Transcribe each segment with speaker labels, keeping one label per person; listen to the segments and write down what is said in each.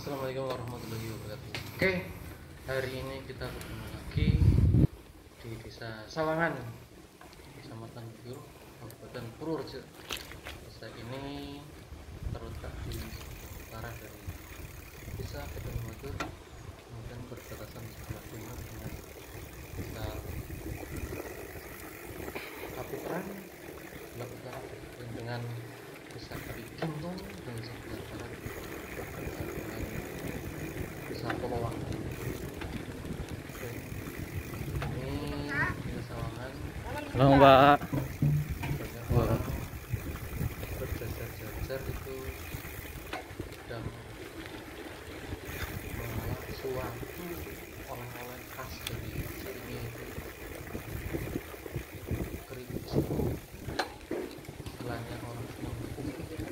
Speaker 1: Assalamualaikum warahmatullahi wabarakatuh. Oke, hari ini kita bertemu lagi di Desa Sawangan, Kecamatan Buyur, Kabupaten Purworejo. Desa ini terletak di utara dari Desa Kedungwadur, kemudian berbatasan sebelah timur dengan Desa Kapitran, sebelah utara dengan Desa Kaligintung, dan sebelah barat berbatasan dengan Desa Polowang. Oke, ini Desa Sawangan.
Speaker 2: Halo Mbak.
Speaker 1: Banyak orang berjajar-jajar itu sedang mengolah suatu oleh-oleh khas dari desa ini, yaitu keripik siko, istilahnya orang Sunda.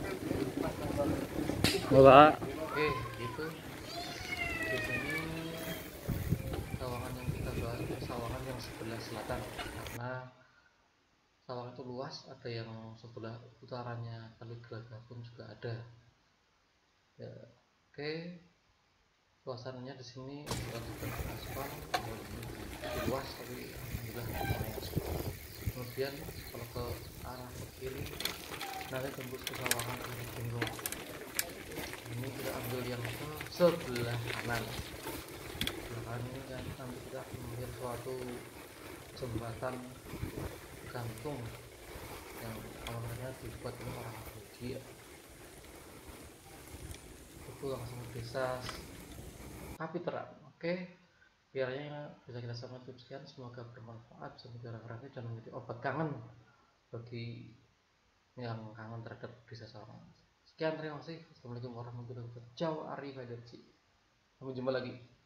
Speaker 2: Mbak.
Speaker 1: Oke, gitu. Di sini Sawangan yang kita bahas itu Sawangan yang sebelah selatan, karena Sawangan itu luas, ada yang sebelah utaranya Kali Gelagah pun juga ada. Ya, oke. Suasananya di sini bukan sekedar aspal, walaupun luas tapi alhamdulillah lumayan. Kemudian kalau ke arah ke kiri nanti tembus ke Sawangan Kali Gendong. Ini kita ambil yang ke sebelah kanan. Sebelah kanan ini kan nanti kita akan melihat suatu jembatan gantung yang awalnya dibuat oleh orang Belgia. Itu langsung desa Kapiteran. Oke, kiranya bisa kita sama cukup sekian, semoga bermanfaat, bisa menjadi referensi dan menjadi obat kangen bagi yang kangen terhadap desa Sawangan. Sekian, terima kasih. Assalamualaikum warahmatullahi wabarakatuh. Ciao, Ari Faderci. Sampai jumpa lagi.